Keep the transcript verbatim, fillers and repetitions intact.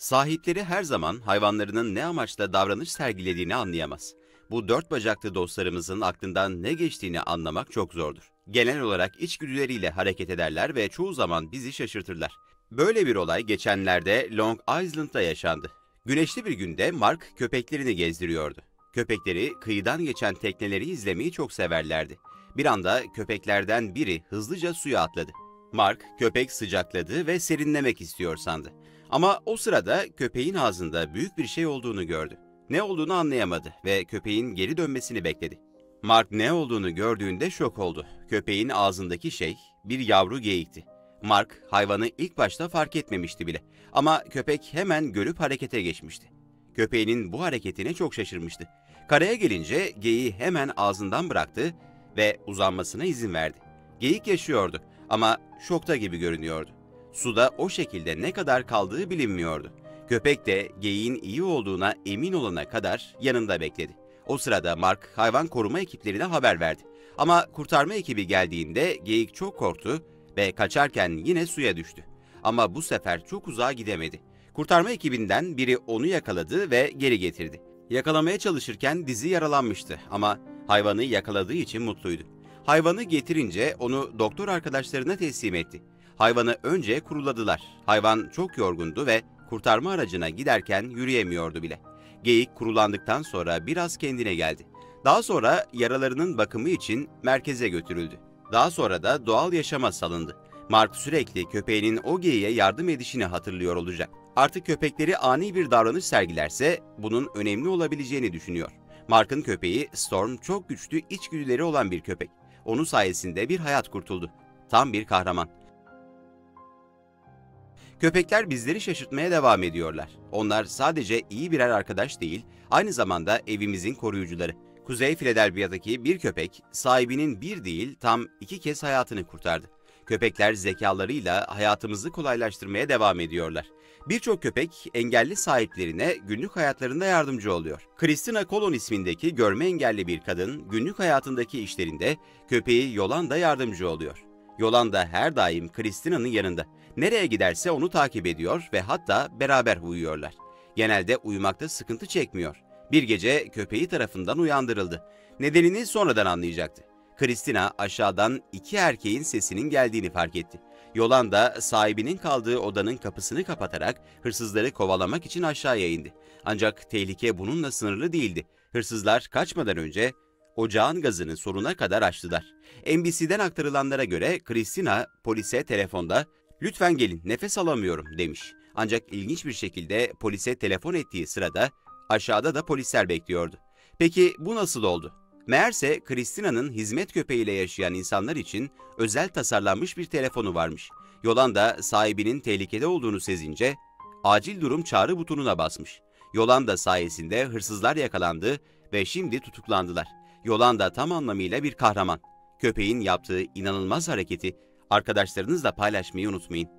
Sahipleri her zaman hayvanlarının ne amaçla davranış sergilediğini anlayamaz. Bu dört bacaklı dostlarımızın aklından ne geçtiğini anlamak çok zordur. Genel olarak içgüdüleriyle hareket ederler ve çoğu zaman bizi şaşırtırlar. Böyle bir olay geçenlerde Long Island'da yaşandı. Güneşli bir günde Mark köpeklerini gezdiriyordu. Köpekleri kıyıdan geçen tekneleri izlemeyi çok severlerdi. Bir anda köpeklerden biri hızlıca suya atladı. Mark köpek sıcakladı ve serinlemek istiyor sandı. Ama o sırada köpeğin ağzında büyük bir şey olduğunu gördü. Ne olduğunu anlayamadı ve köpeğin geri dönmesini bekledi. Mark ne olduğunu gördüğünde şok oldu. Köpeğin ağzındaki şey bir yavru geyikti. Mark hayvanı ilk başta fark etmemişti bile. Ama köpek hemen görüp harekete geçmişti. Köpeğinin bu hareketine çok şaşırmıştı. Karaya gelince geyiği hemen ağzından bıraktı ve uzanmasına izin verdi. Geyik yaşıyordu ama şokta gibi görünüyordu. Suda o şekilde ne kadar kaldığı bilinmiyordu. Köpek de geyiğin iyi olduğuna emin olana kadar yanında bekledi. O sırada Mark hayvan koruma ekiplerine haber verdi. Ama kurtarma ekibi geldiğinde geyik çok korktu ve kaçarken yine suya düştü. Ama bu sefer çok uzağa gidemedi. Kurtarma ekibinden biri onu yakaladı ve geri getirdi. Yakalamaya çalışırken dizi yaralanmıştı ama hayvanı yakaladığı için mutluydu. Hayvanı getirince onu doktor arkadaşlarına teslim etti. Hayvanı önce kuruladılar. Hayvan çok yorgundu ve kurtarma aracına giderken yürüyemiyordu bile. Geyik kurulandıktan sonra biraz kendine geldi. Daha sonra yaralarının bakımı için merkeze götürüldü. Daha sonra da doğal yaşama salındı. Mark sürekli köpeğinin o geyiğe yardım edişini hatırlıyor olacak. Artık köpekleri ani bir davranış sergilerse bunun önemli olabileceğini düşünüyor. Mark'ın köpeği Storm çok güçlü içgüdüleri olan bir köpek. Onun sayesinde bir hayat kurtuldu. Tam bir kahraman. Köpekler bizleri şaşırtmaya devam ediyorlar. Onlar sadece iyi birer arkadaş değil, aynı zamanda evimizin koruyucuları. Kuzey Philadelphia'daki bir köpek, sahibinin bir değil tam iki kez hayatını kurtardı. Köpekler zekalarıyla hayatımızı kolaylaştırmaya devam ediyorlar. Birçok köpek engelli sahiplerine günlük hayatlarında yardımcı oluyor. Christina Colon ismindeki görme engelli bir kadın günlük hayatındaki işlerinde köpeği Yolanda yardımcı oluyor. Yolanda her daim Christina'nın yanında. Nereye giderse onu takip ediyor ve hatta beraber uyuyorlar. Genelde uyumakta sıkıntı çekmiyor. Bir gece köpeği tarafından uyandırıldı. Nedenini sonradan anlayacaktı. Christina aşağıdan iki erkeğin sesinin geldiğini fark etti. Yolanda sahibinin kaldığı odanın kapısını kapatarak hırsızları kovalamak için aşağıya indi. Ancak tehlike bununla sınırlı değildi. Hırsızlar kaçmadan önce ocağın gazını sonuna kadar açtılar. N B C'den aktarılanlara göre Christina polise telefonda "Lütfen gelin, nefes alamıyorum" demiş. Ancak ilginç bir şekilde polise telefon ettiği sırada aşağıda da polisler bekliyordu. Peki bu nasıl oldu? Meğerse Christina'nın hizmet köpeğiyle yaşayan insanlar için özel tasarlanmış bir telefonu varmış. Yolanda sahibinin tehlikede olduğunu sezince acil durum çağrı butonuna basmış. Yolanda sayesinde hırsızlar yakalandı ve şimdi tutuklandılar. Yolanda tam anlamıyla bir kahraman. Köpeğin yaptığı inanılmaz hareketi arkadaşlarınızla paylaşmayı unutmayın.